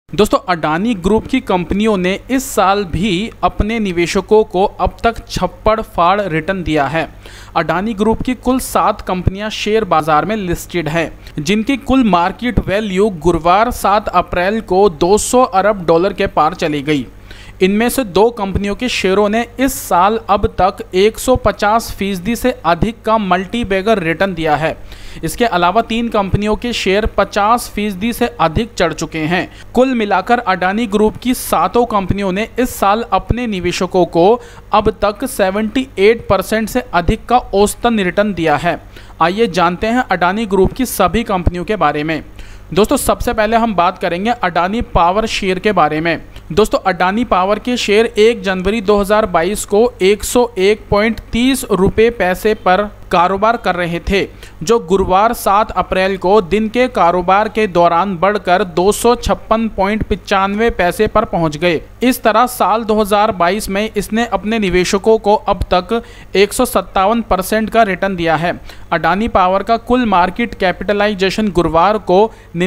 दोस्तों अडानी ग्रुप की कंपनियों ने इस साल भी अपने निवेशकों को अब तक छप्पड़ फाड़ रिटर्न दिया है। अडानी ग्रुप की कुल 7 कंपनियां शेयर बाजार में लिस्टेड हैं, जिनकी कुल मार्केट वैल्यू गुरुवार 7 अप्रैल को 200 अरब डॉलर के पार चली गई। इनमें से 2 कंपनियों के शेयरों ने इस साल अब तक 150% से अधिक का मल्टी बैगर रिटर्न दिया है। इसके अलावा 3 कंपनियों के शेयर 50% से अधिक चढ़ चुके हैं। कुल मिलाकर अडानी ग्रुप की 7 कंपनियों ने इस साल अपने निवेशकों को अब तक 78% से अधिक का औसतन रिटर्न दिया है। आइए जानते हैं अडानी ग्रुप की सभी कंपनियों के बारे में। दोस्तों सबसे पहले हम बात करेंगे अडानी पावर शेयर के बारे में। दोस्तों अडानी पावर के शेयर 1 जनवरी 2022 को 101.30 रुपये पैसे पर कारोबार कर रहे थे, जो गुरुवार 7 अप्रैल को दिन के कारोबार के दौरान बढ़कर 256.95 पैसे पर पहुंच गए। इस तरह साल 2022 में इसने अपने निवेशकों को अब तक 157% का रिटर्न दिया है। अडानी पावर का कुल मार्केट कैपिटलाइजेशन गुरुवार को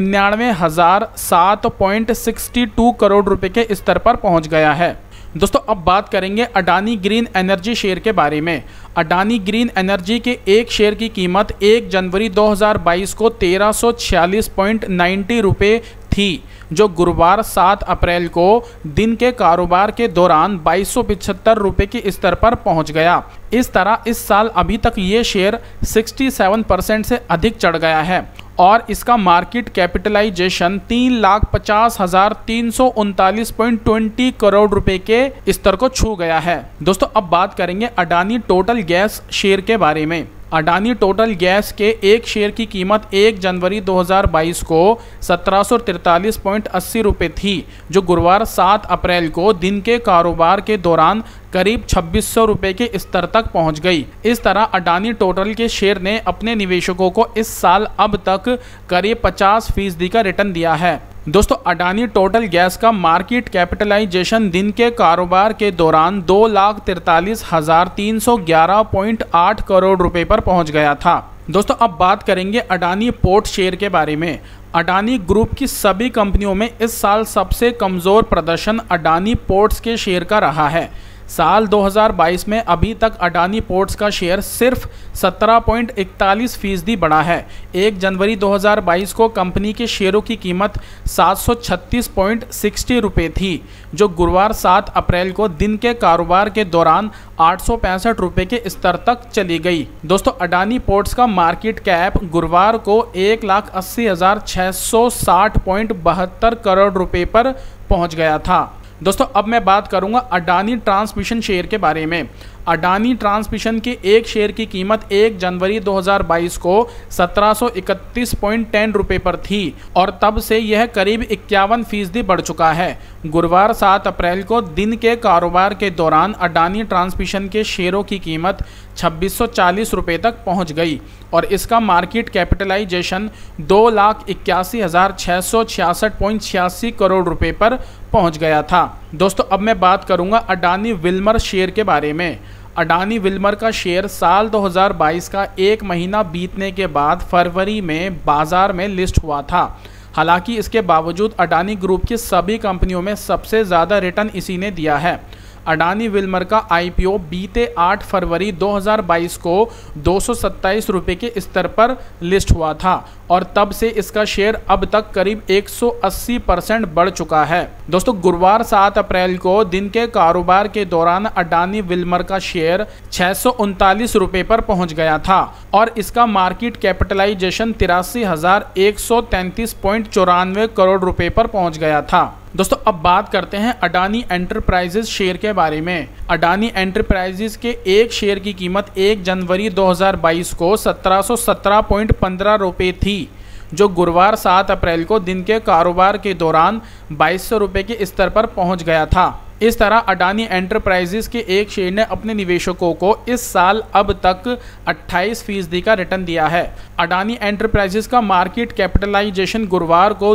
99,007.62 करोड़ रुपए के स्तर पर पहुंच गया है। दोस्तों अब बात करेंगे अडानी ग्रीन एनर्जी शेयर के बारे में। अडानी ग्रीन एनर्जी के एक शेयर की कीमत 1 जनवरी 2022 को 1346.90 रुपये थी, जो गुरुवार 7 अप्रैल को दिन के कारोबार के दौरान 2275 रुपये के स्तर पर पहुंच गया। इस तरह इस साल अभी तक ये शेयर 67% से अधिक चढ़ गया है और इसका मार्केट कैपिटलाइजेशन 3,50,339.20 करोड़ रुपए के स्तर को छू गया है। दोस्तों अब बात करेंगे अडानी टोटल गैस शेयर के बारे में। अडानी टोटल गैस के एक शेयर की कीमत 1 जनवरी 2022 को 1743.80 रुपये थी, जो गुरुवार 7 अप्रैल को दिन के कारोबार के दौरान करीब 2600 रुपये के स्तर तक पहुंच गई। इस तरह अडानी टोटल के शेयर ने अपने निवेशकों को इस साल अब तक करीब 50% का रिटर्न दिया है। दोस्तों अडानी टोटल गैस का मार्केट कैपिटलाइजेशन दिन के कारोबार के दौरान 2,43,311.8 करोड़ रुपए पर पहुंच गया था। दोस्तों अब बात करेंगे अडानी पोर्ट शेयर के बारे में। अडानी ग्रुप की सभी कंपनियों में इस साल सबसे कमज़ोर प्रदर्शन अडानी पोर्ट्स के शेयर का रहा है। साल 2022 में अभी तक अडानी पोर्ट्स का शेयर सिर्फ 17.41% बढ़ा है। 1 जनवरी 2022 को कंपनी के शेयरों की कीमत 736.60 रुपये थी, जो गुरुवार 7 अप्रैल को दिन के कारोबार के दौरान 865 रुपये के स्तर तक चली गई। दोस्तों अडानी पोर्ट्स का मार्केट कैप गुरुवार को 1,80,660.72 करोड़ रुपये पर पहुंच गया था। दोस्तों अब मैं बात करूंगा अडानी ट्रांसमिशन शेयर के बारे में। अडानी ट्रांसमिशन के एक शेयर की कीमत 1 जनवरी 2022 को 1731.10 रुपये पर थी और तब से यह करीब 51% बढ़ चुका है। गुरुवार 7 अप्रैल को दिन के कारोबार के दौरान अडानी ट्रांसमिशन के शेयरों की कीमत 2640 रुपये तक पहुंच गई और इसका मार्केट कैपिटलाइजेशन 2,81,666.86 करोड़ रुपये पर पहुंच गया था। दोस्तों अब मैं बात करूंगा अडानी विल्मर शेयर के बारे में। अडानी विल्मर का शेयर साल 2022 का 1 महीना बीतने के बाद फरवरी में बाजार में लिस्ट हुआ था। हालांकि इसके बावजूद अडानी ग्रुप की सभी कंपनियों में सबसे ज़्यादा रिटर्न इसी ने दिया है। अडानी विल्मर का IPO बीते 8 फरवरी 2022 को 227 रुपये के स्तर पर लिस्ट हुआ था और तब से इसका शेयर अब तक करीब 180% बढ़ चुका है। दोस्तों गुरुवार 7 अप्रैल को दिन के कारोबार के दौरान अडानी विल्मर का शेयर 639 रुपये पर पहुंच गया था और इसका मार्केट कैपिटलाइजेशन 83,133.94 करोड़ रुपये पर पहुंच गया था। दोस्तों अब बात करते हैं अडानी एंटरप्राइजेज शेयर के बारे में। अडानी एंटरप्राइजेज के एक शेयर की कीमत 1 जनवरी 2022 को 1717.15 रुपये थी, जो गुरुवार 7 अप्रैल को दिन के कारोबार के दौरान 2200 रुपये के स्तर पर पहुंच गया था। इस तरह अडानी एंटरप्राइजेज के एक शेयर ने अपने निवेशकों को इस साल अब तक 28% का रिटर्न दिया है। अडानी एंटरप्राइजेज का मार्केट कैपिटलाइजेशन गुरुवार को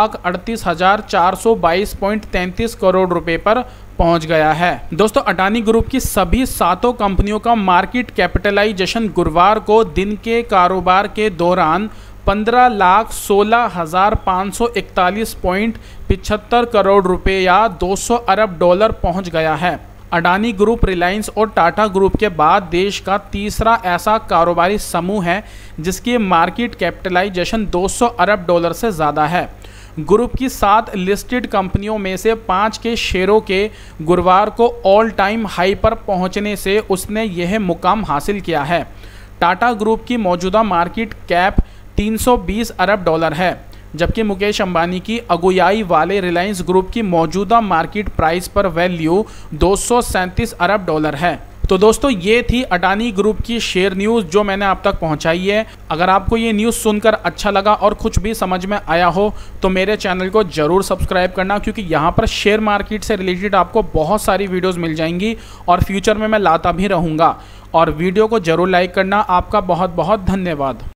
2,38,422.33 करोड़ रुपए पर पहुंच गया है। दोस्तों अडानी ग्रुप की सभी 7 कंपनियों का मार्केट कैपिटलाइजेशन गुरुवार को दिन के कारोबार के दौरान 15,16,541.75 करोड़ रुपए या 200 अरब डॉलर पहुंच गया है। अडानी ग्रुप रिलायंस और टाटा ग्रुप के बाद देश का तीसरा ऐसा कारोबारी समूह है जिसकी मार्केट कैपिटलाइजेशन 200 अरब डॉलर से ज़्यादा है। ग्रुप की 7 लिस्टेड कंपनियों में से 5 के शेयरों के गुरुवार को ऑल टाइम हाई पर पहुंचने से उसने यह मुकाम हासिल किया है। टाटा ग्रुप की मौजूदा मार्केट कैप 320 अरब डॉलर है, जबकि मुकेश अंबानी की अगुवाई वाले रिलायंस ग्रुप की मौजूदा मार्केट प्राइस पर वैल्यू 237 अरब डॉलर है। तो दोस्तों ये थी अडानी ग्रुप की शेयर न्यूज़ जो मैंने आप तक पहुंचाई है। अगर आपको ये न्यूज़ सुनकर अच्छा लगा और कुछ भी समझ में आया हो तो मेरे चैनल को ज़रूर सब्सक्राइब करना, क्योंकि यहाँ पर शेयर मार्केट से रिलेटेड आपको बहुत सारी वीडियोज़ मिल जाएंगी और फ्यूचर में मैं लाता भी रहूँगा। और वीडियो को ज़रूर लाइक करना। आपका बहुत बहुत धन्यवाद।